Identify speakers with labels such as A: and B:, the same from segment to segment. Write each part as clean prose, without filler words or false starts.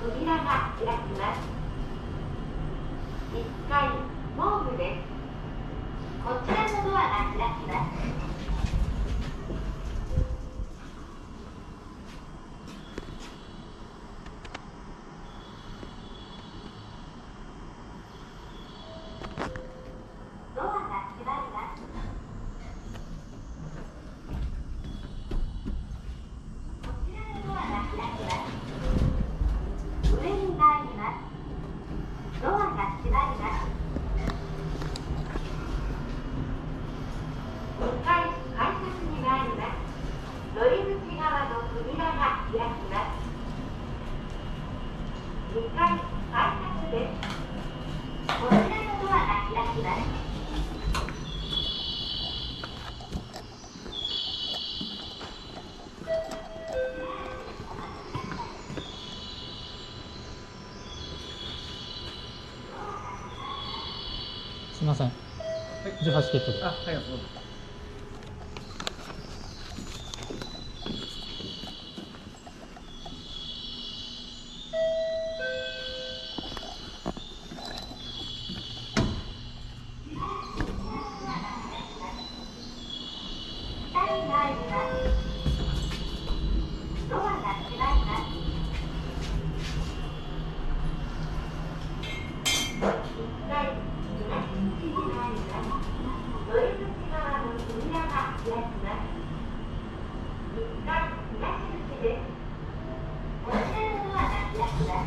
A: 扉が開きます。1階ホームです。こちらのドアが開きます。ドアが閉まります。こちらのドアが開きます。上に参ります。ドアが閉まります。2階改札に参ります。乗り口側の扉が開きます。2階改札です。こちらのドアが開きます。
B: すみません。18チケットで。
C: あ、はい、どうぞ。
A: ドアが閉まります。1階東口に参ります。乗り口側の扉が開きます。1階東口です。こちらのドアが開きます。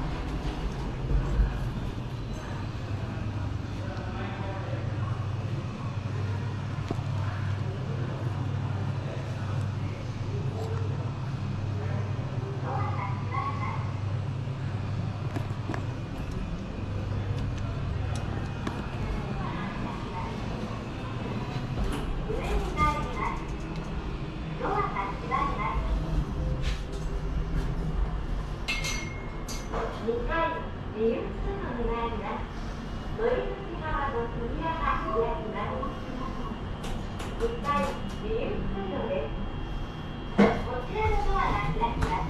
A: 上に参ります。ドアが閉まります。2階自由通路に参ります。乗り口側の扉が開きます。2階自由通路です。こちらのドアが開きます。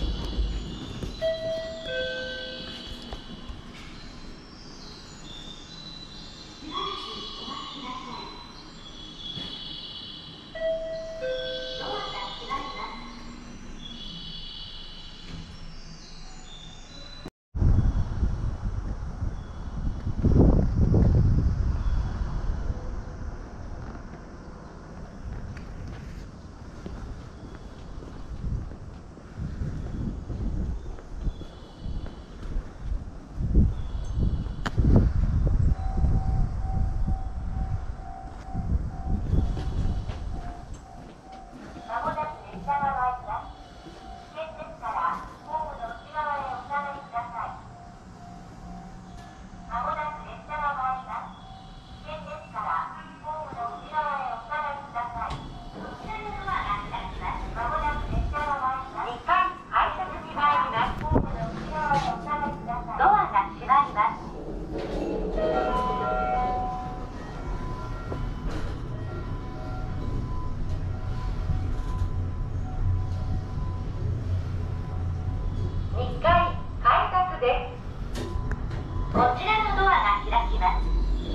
A: しばらくお待ちください。ドアが閉まります。まもなく列車が参ります。危険ですからホームの内側へお下がりください。まもなく列車が参ります。危険ですからホームの内側へお下がりください。こちらのドアが開きます。まもなく列車が参ります。2階改札に参ります。ホームの内側へお下がりください。ドアが閉まります。2階改札です。こちらのドアが開きます。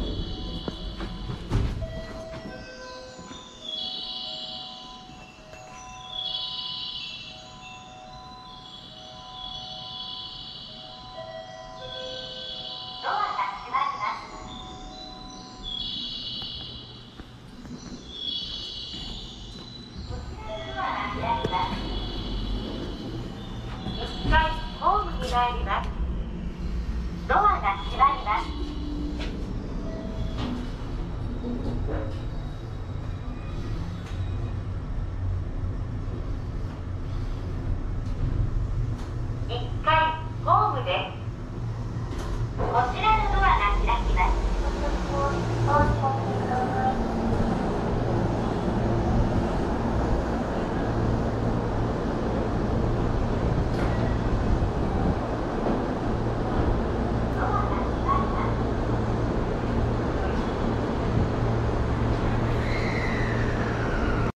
A: ドアが閉まります。こちらのドアが開きます。1階ホームに参ります。ドアが閉まります。